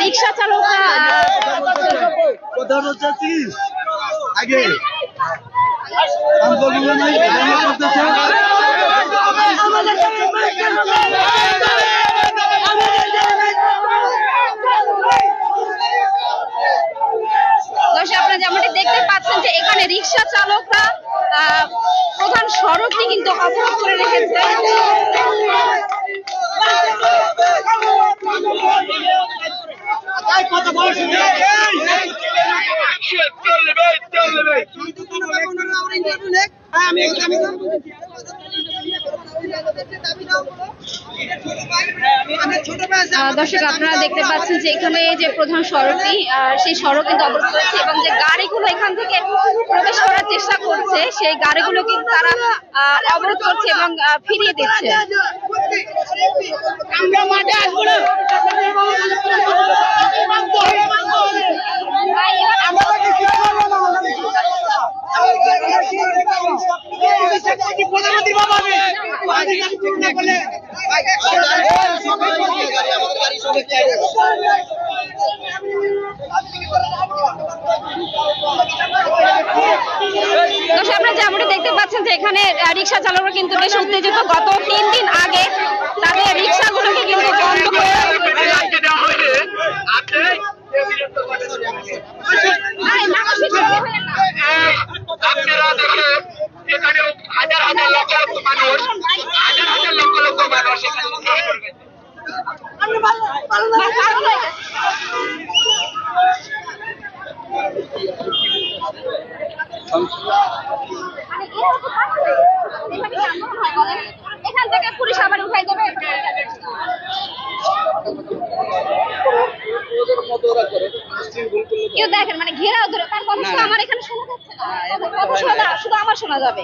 রিক্সা চালকরা আগে আপনারা যেমনটি দেখতে পাচ্ছেন যে এখানে রিক্সা চালকরা প্রধান সড়কটি কিন্তু অবরোধ করে রেখেছে। দর্শক আপনারা দেখতে পাচ্ছেন যে এখানে যে প্রধান সড়কটি সেই সড়ক কিন্তু অবরোধ করেছে এবং যে গাড়িগুলো এখান থেকে প্রবেশ করার চেষ্টা করছে সেই গাড়িগুলো কিন্তু তারা অবরোধ করছে এবং ফিরিয়ে দিচ্ছে। আপনারা যেমনটি দেখতে পাচ্ছেন যে এখানে রিক্সা চালকরা কিন্তু বেশ উত্তেজিত। গত 3 দিন আগে তাদের রিক্সাগুলোকে কিন্তু বন্ধ করে এখান থেকে পুলিশ আবার উঠাই দেবে। কেউ দেখেন মানে ঘেরাও ধরে তার কথা আমার এখানে শোনা যাচ্ছে না, শুধু আমার শোনা যাবে।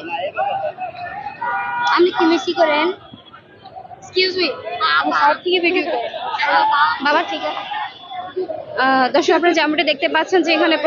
আপনি কি মিসি করেন? এক্সকিউজ মি, আমি সাইড থেকে ভিডিও করি। বাবা ঠিক আছে। দর্শক আপনারা যেমনটি দেখতে পাচ্ছেন যে এখানে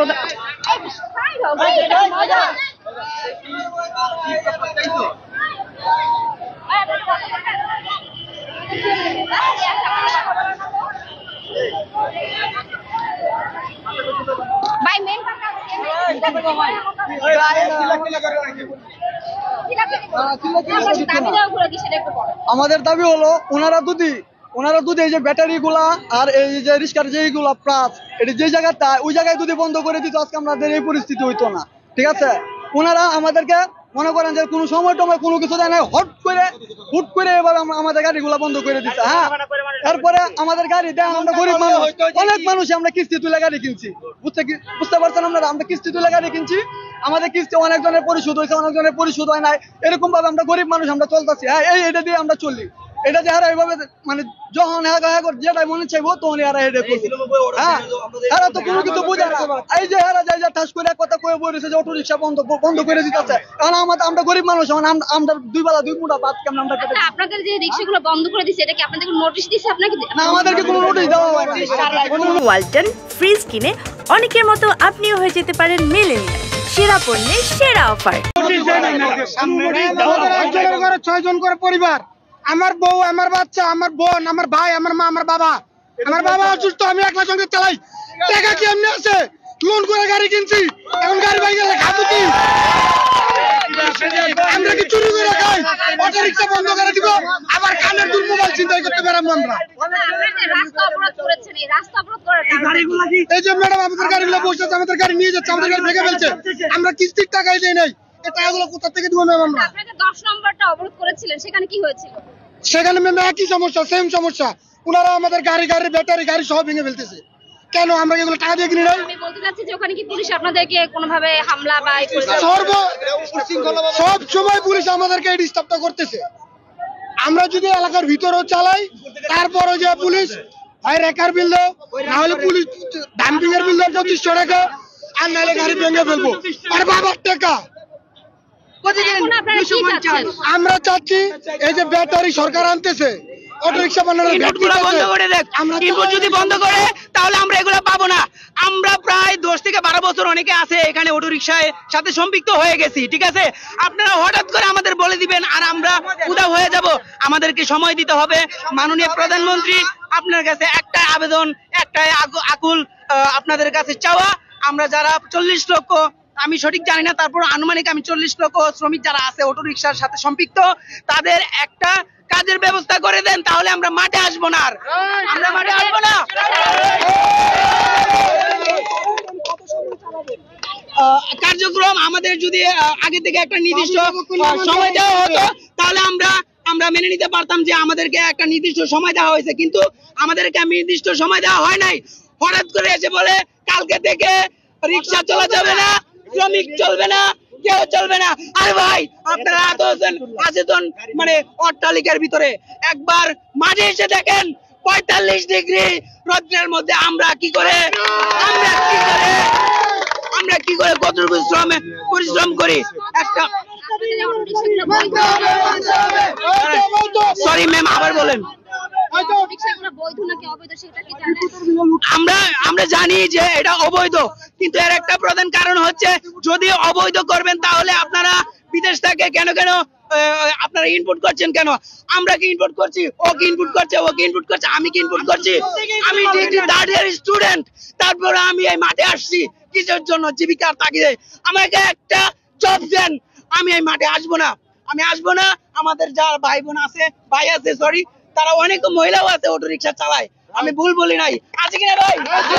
আমাদের দাবি হলো ওনারা যদি এই যে ব্যাটারি গুলা আর এই যে রিক্সার যেগুলা প্রাস এটা যে জায়গাটা ওই জায়গায় যদি বন্ধ করে দিত আজকে আমাদের এই পরিস্থিতি হইতো না। ঠিক আছে, ওনারা আমাদেরকে মনে করেন যে কোনো সময় টময় কোনো কিছু দেয় না, হুট করে এবার আমাদের গাড়িগুলা বন্ধ করে দিচ্ছে। হ্যাঁ, এরপরে আমাদের গাড়ি দেয়, আমরা গরিব মানুষ, অনেক মানুষ আমরা কিস্তি তুলে গাড়ি কিনছি, বুঝতে পারছেন আপনারা, আমরা কিস্তি তুলে গাড়ি কিনছি, আমাদের কিস্তি অনেকজনের পরিশোধ হয়েছে, অনেকজনের পরিশোধ হয় নাই, এরকম ভাবে আমরা গরিব মানুষ আমরা চলতেছি। হ্যাঁ, এটা দিয়ে আমরা চলি, এটা যে হারা এইভাবে মানে যখন যেটাই মনে চাইবো তখন এরা এটা করবে। হ্যাঁ, এরা তো কোনো কিছু বুঝে না। এই যে এরা যাই ঠাস করে কথা কয়ে বলেছে যে অটো রিক্সা বন্ধ করে দিতেছে, কারণ আমরা গরিব মানুষ, আমরা 2 বেলা 2 মুঠা ভাত কেমন আমরা পেতে। আপনাদের যে রিক্সাগুলো বন্ধ করে দিছে এটা কি আপনাদের নোটিশ দিছে আপনাকে? না, আমাদেরকে কোনো নোটিশ দেওয়া হয়নি। ওয়ালটন ফ্রিজ কিনে অনেকের মতো আপনিও হয়ে যেতে পারেন মিলেনিয়াল, সেরা পণ্যের সেরা অফার। 6 জন করে পরিবার, আমার বউ, আমার বাচ্চা, আমার বোন, আমার ভাই, আমার মা, আমার বাবা অসুস্থ, আমি একলা সঙ্গে চালাই। টাকা কি এমনি আছে? লোন করে গাড়ি কিনছি, এখন গাড়ি ভাই গেলে খাবো কি? আমরা কি চুরি করে খাই? অটো রিক্সা বন্ধ করে দিব, আবার কানের দুল মোবাইল চিন্তাই করতে পারবো আমরা। এই যে ম্যাডাম আমাদের গাড়িগুলো বসেছে, আমাদের গাড়ি নিয়ে যাচ্ছে, আমাদের গাড়ি ভেঙে ফেলছে, আমরা কিস্তির টাকাই দেই নাই, এই টাকাগুলো কোথা থেকে দিব ম্যাম? আমরা আপনাদের 10 নম্বরটা অবরোধ করেছিলেন, সেখানে কি হয়েছিল? সেখানে ম্যাম একই সমস্যা, সেম সমস্যা, ওনারা আমাদের গাড়ি ব্যাটারি গাড়ি সব ভেঙে ফেলতেছে। কেন আমরা এগুলো টাকা দিয়ে কিনি নাই? আমি বলতে চাচ্ছি যে ওখানে কি পুলিশ আপনাদেরকে কোনোভাবে হামলা বা সব সময় পুলিশ আমাদেরকে এই ডিস্টার্বটা করতেছে। আমরা যদি এলাকার ভিতরেও চালাই, তারপরে যে পুলিশ হয় রেকার বিল দাও, না হলে পুলিশ ডাম্পিং এর বিল দাও 2500 টাকা, আর নাহলে গাড়ি ভেঙে ফেলবো, আর বাবার টাকা। আমরা চাচ্ছি এই যে ব্যাটারি সরকার আনতেছে, অটো রিক্সা বানানোর বন্ধ করে দেখ, ইনপুট যদি বন্ধ করে তাহলে আমরা এগুলো পাবো না। আমরা প্রায় 10 থেকে 12 বছর অনেকে আছে এখানে অটো রিক্সায় সাথে সম্পৃক্ত হয়ে গেছি। ঠিক আছে, আপনারা হঠাৎ করে আমাদের বলে দিবেন আর আমরা উদাও হয়ে যাব। আমাদেরকে সময় দিতে হবে। মাননীয় প্রধানমন্ত্রী আপনার কাছে একটাই আবেদন, একটাই আকুল আপনাদের কাছে চাওয়া, আমরা যারা 40 লক্ষ, আমি সঠিক জানি না, তারপর আনুমানিক আমি 40 লক্ষ শ্রমিক যারা আছে অটো রিকশার সাথে সম্পৃক্ত, তাদের একটা কাজের ব্যবস্থা করে দেন, তাহলে আমরা মাঠে আসবো না। আর আমরা মাঠে আসবো না। কার্যক্রম আমাদের যদি আগে থেকে একটা নির্দিষ্ট সময় দেওয়া হতো, তাহলে আমরা মেনে নিতে পারতাম যে আমাদেরকে একটা নির্দিষ্ট সময় দেওয়া হয়েছে, কিন্তু আমাদেরকে নির্দিষ্ট সময় দেওয়া হয় নাই। হঠাৎ করে এসে বলে কালকে থেকে রিক্সা চলা যাবে না, শ্রমিক চলবে না, কেউ চলবে না। আরে ভাই, আপনারা আছেন মানে অট্টালিকার ভিতরে, একবার মাঠে এসে দেখেন 45 ডিগ্রি রোদের মধ্যে আমরা কি করে কতটুকু পরিশ্রম করি। একটা সরি ম্যাম, আবার বলেন। আমরা জানি যে এটা অবৈধ, কিন্তু এর একটা প্রধান কারণ হচ্ছে যদি অবৈধ করবেন তাহলে আপনারা বিদেশ থেকে কেন আপনারা ইনপুট করছেন কেন? আমরা কি ইনপুট করছি? ও কি ইনপুট করছে? ও কি ইনপুট করছে? আমি কি ইনপুট করছি? আমি ডিগ্রি 3rd ইয়ার স্টুডেন্ট, তারপরে আমি এই মাঠে আসছি কিসের জন্য? জীবিকার তাগিদে। আমাকে একটা জব দেন, আমি এই মাঠে আসবো না। আমাদের যারা ভাই আছে সরি, তারা অনেক মহিলাও আছে অটো রিক্সা চালায়, আমি ভুল বলি নাই, আছে কিনা ভাই?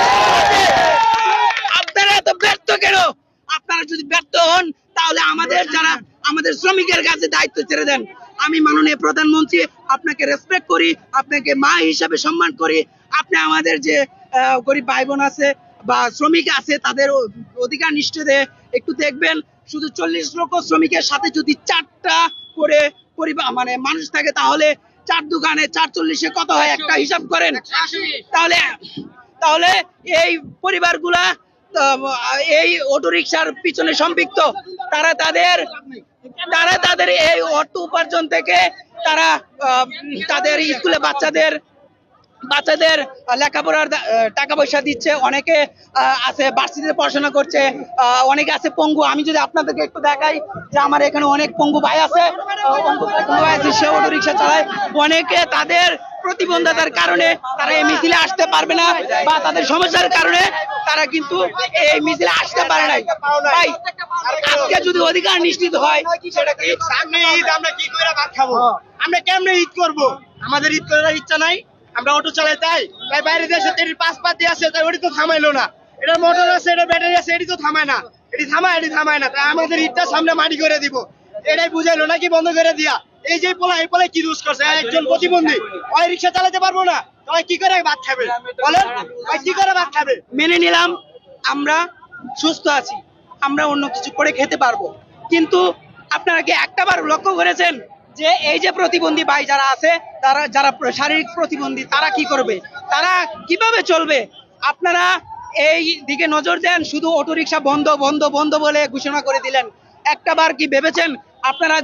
আপনারা এত ব্যর্থ কেন? আপনারা যদি ব্যর্থ হন তাহলে আমাদের শ্রমিকের কাছে দায়িত্ব ছেড়ে দেন। আমি মাননীয় প্রধানমন্ত্রী আপনাকে রেসপেক্ট করি, আপনাকে মা হিসাবে সম্মান করি। আপনি আমাদের যে গরিব ভাই বোন আছে বা শ্রমিক আছে তাদের অধিকার নিশ্চিতে একটু দেখবেন। শুধু 40 লক্ষ শ্রমিকের সাথে যদি 4টা করে পরিবার মানে মানুষ থাকে, তাহলে 4 দোকানে 440-এ কত হয় একটা হিসাব করেন। তাহলে এই পরিবারগুলা এই অটো রিকশার পিছনে সম্পৃক্ত। তারা তাদের এই অর্থ উপার্জন থেকে তারা তাদের স্কুলে বাচ্চাদের লেখাপড়ার টাকা পয়সা দিচ্ছে। অনেকে আছে ভার্সিটিতে পড়াশোনা করছে, অনেকে আছে পঙ্গু। আমি যদি আপনাদেরকে একটু দেখাই যে আমার এখানে অনেক পঙ্গু ভাই আছে, সে অটো রিকশা চালায়। অনেকে তাদের প্রতিবন্ধতার কারণে তারা এই মিছিলে আসতে পারবে না, বা তাদের সমস্যার কারণে তারা কিন্তু এই মিছিলে আসতে পারে নাই। ভাই, আজকে যদি অধিকার নিশ্চিত হয়, সেটা কি সামনে ঈদ, আমরা কি করে ভাত খাবো? আমরা কেমনে ঈদ করব? আমাদের ঈদ করার ইচ্ছা নাই, আমরা অটো চালাই তাই বাইরে দেশে এটির পাতি আছে, তাই ওটি তো থামাইলো না। এটা মোটর আছে, এটা ব্যাটারি আছে, এটি তো থামায় না। এটি থামায় না, তাই আমাদের ঈদটা সামনে মাটি করে দিব। এটাই বুঝাইলো নাকি বন্ধ করে দিয়া? এই যে এই পোলা কি দোষ করছে? একজন প্রতিবন্ধী, ওই রিক্সা চালাতে পারবো না, তাই কি করে ভাত খাবে বলেন? কি করে ভাত খাবে? মেনে নিলাম আমরা সুস্থ আছি, আমরা অন্য কিছু করে খেতে পারবো, কিন্তু আপনারা কি একটাবার লক্ষ্য করেছেন যে এই যে প্রতিবন্ধী ভাই যারা আছে, যারা শারীরিক প্রতিবন্ধী, তারা কি করবে? তারা কিভাবে চলবে? আপনারা এই দিকে নজর দেন। শুধু অটো রিকশা বন্ধ বন্ধ বন্ধ বলে ঘোষণা করে দিলেন। একটাবার কি ভেবেছেন আপনারা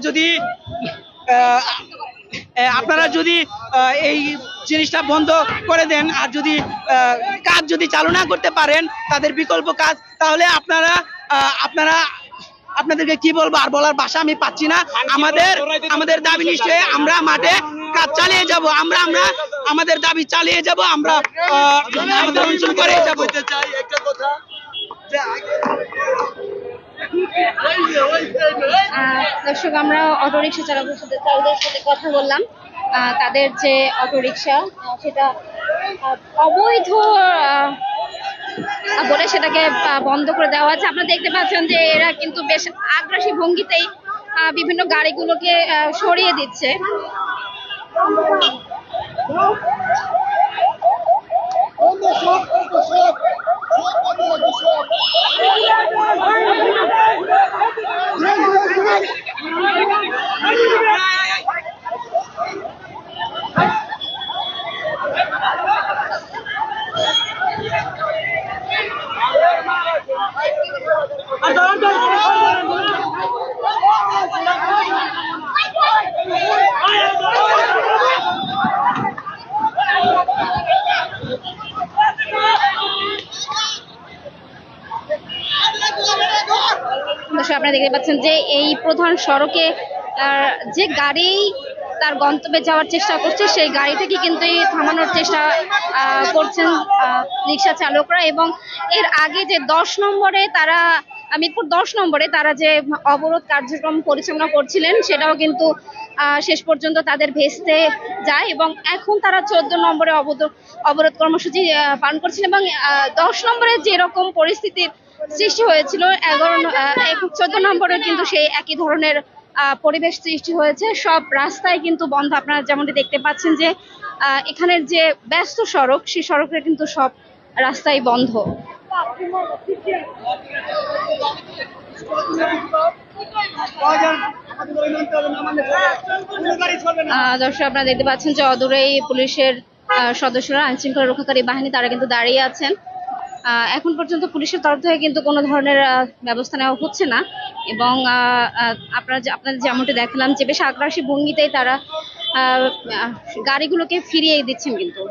যদি এই জিনিসটা বন্ধ করে দেন, আর যদি কাজ যদি চালু না করতে পারেন তাদের বিকল্প কাজ, তাহলে আপনাদেরকে কি বলবো? আর বলার ভাষা আমি পাচ্ছি না। আমাদের দাবি নিশ্চয়ই আমরা মাঠে কাজ চালিয়ে যাব, আমরা আমাদের দাবি চালিয়ে যাব, আমরা আমাদের অঞ্চল করে যাব। দর্শক, আমরা অটো রিক্সা চালকদের সাথে কথা বললাম। তাদের যে অটো রিক্সা সেটা অবৈধ বলে সেটাকে বন্ধ করে দেওয়া আছে। আপনারা দেখতে পাচ্ছেন যে এরা কিন্তু বেশ আগ্রাসী ভঙ্গিতেই বিভিন্ন গাড়িগুলোকে সরিয়ে দিচ্ছে। আপনারা দেখতে পাচ্ছেন যে এই প্রধান সড়কে যে গাড়ি তার গন্তব্যে যাওয়ার চেষ্টা করছে সেই গাড়িটাকে কিন্তু থামানোর চেষ্টা করছেন রিক্সা চালকরা। এবং এর আগে যে 10 নম্বরে তারা মিরপুর 10 নম্বরে তারা যে অবরোধ কার্যক্রম পরিচালনা করছিলেন সেটাও কিন্তু শেষ পর্যন্ত তাদের ভেস্তে যায় এবং এখন তারা 14 নম্বরে অবরোধ কর্মসূচি পালন করছেন। এবং 10 নম্বরে যেরকম পরিস্থিতির সৃষ্টি হয়েছিল 14 নম্বরে কিন্তু সেই একই ধরনের পরিবেশ সৃষ্টি হয়েছে। সব রাস্তায় কিন্তু বন্ধ, আপনারা যেমনটি দেখতে পাচ্ছেন যে এখানের যে ব্যস্ত সড়ক সেই সড়কে কিন্তু সব রাস্তাই বন্ধ। দর্শক আপনারা দেখতে পাচ্ছেন যে অদূরেই পুলিশের সদস্যরা, আইন শৃঙ্খলা রক্ষাকারী বাহিনী, তারা কিন্তু দাঁড়িয়ে আছেন। এখন পর্যন্ত পুলিশের তরফ থেকে কিন্তু কোনো ধরনের ব্যবস্থা নেওয়া হচ্ছে না এবং আপনাদের যেমনটি দেখালাম যে বেশ আগ্রাসী ভঙ্গিতেই তারা গাড়িগুলোকে ফিরিয়ে দিচ্ছেন। কিন্তু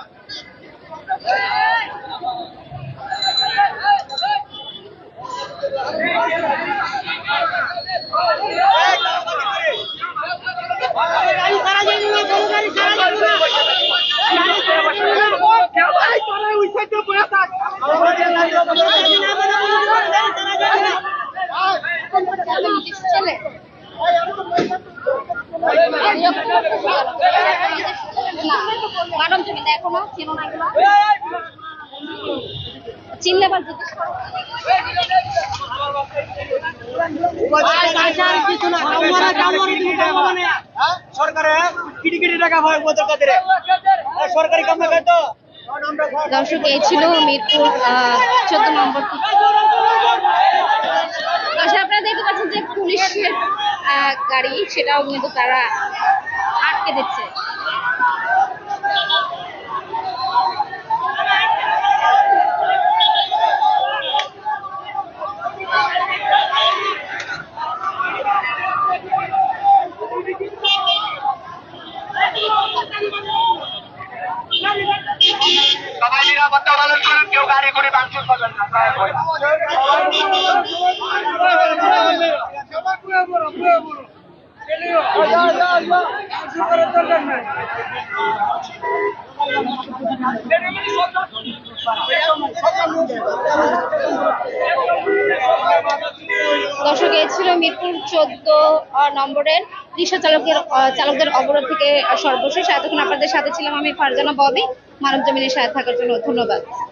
ম্যাডাম তুমি দেখো না, চেনো না এগুলো, চিনলে বা জিজ্ঞেস করো। দর্শক এই ছিল মিরপুর 14 নম্বর। আপনারা দেখতে পাচ্ছেন যে পুলিশের গাড়ি সেটাও কিন্তু তারা আটকে দিচ্ছে। সবাই নিরাপত্তা পালন করুন, কেউ গাড়ি করে ভাঙচুর করবেন না। দর্শক এই ছিল মিরপুর 14 নম্বরের রিক্সা চালকদের অবরোধ থেকে সর্বশেষ। এতক্ষণ আপনাদের সাথে ছিলাম আমি ফারজানা ববি। মানব জমিনের সাথে থাকার জন্য ধন্যবাদ।